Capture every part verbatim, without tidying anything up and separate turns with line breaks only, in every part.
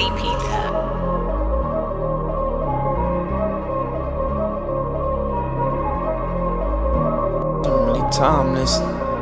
repeat that.
I'm really timeless.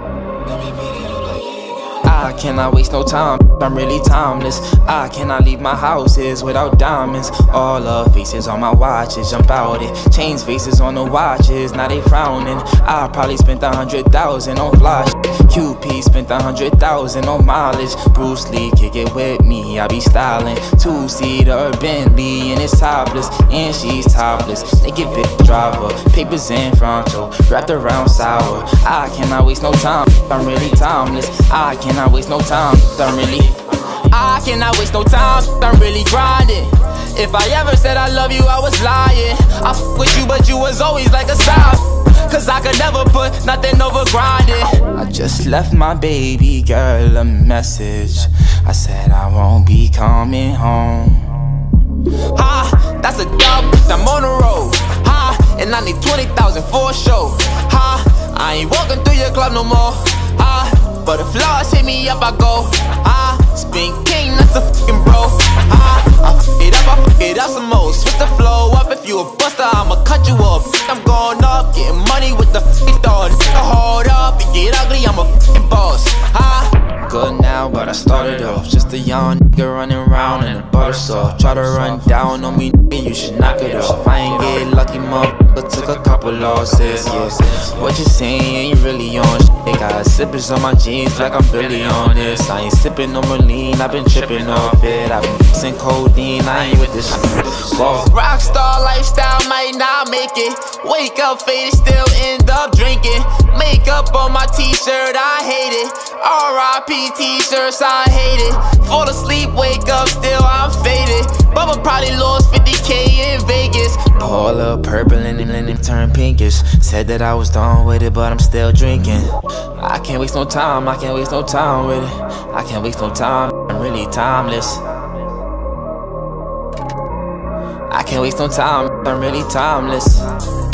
I cannot waste no time, I'm really timeless. I cannot leave my houses without diamonds. All the faces on my watches jump out it. Chains faces on the watches, now they frowning. I probably spent a hundred thousand on flash. Q P spent a hundred thousand on mileage. Bruce Lee kick it with me, I be styling. Two-seater Bentley and it's topless, and she's topless. Naked bitch driver, papers in frontal, wrapped around sour. I cannot waste no time, I'm really timeless. I cannot waste no time, I'm really I cannot waste no time, I'm really grinding. If I ever said I love you, I was lying. I f with you, but you was always like a side, cause I could never put nothing over grinding. I just left my baby girl a message. I said I won't be coming home. Ha, that's a dub, I'm on the road. Ha, and I need twenty thousand for a show. Ha, I ain't walking through your club no more. Ha, but if flaws hit me up, I go. Ah, spin king, that's a fucking bro. Ah, I fuck it up, I fuck it up some more. Switch the flow up, if you a buster, I'ma cut you up. I'm going up, getting money with the fucking thought. Nigga, hold up, and get ugly, I'm a fucking boss. Ah, good now, but I started off just a young nigga running around in a butter soft. Try to run down on me, nigga, you should knock it off. I ain't get lucky, motherfucker, took a couple losses, yeah. What you saying ain't really on shit. They got sippers on my jeans like I'm Billy on this. I ain't sipping no Merlin, I've been tripping off it. I've been mixing codeine, I ain't with this shit. Rockstar lifestyle might not make it. Wake up faded, still end up drinking. Makeup on my t-shirt, I hate it. R I P t-shirts, I hate it. Fall asleep, wake up, still I'm faded. Bubba probably lost fifty K in Vegas. All up purple and then it turned pinkish. Said that I was done with it, but I'm still drinking. I can't waste no time, I can't waste no time with it. I can't waste no time, I'm really timeless. I can't waste no time, I'm really timeless.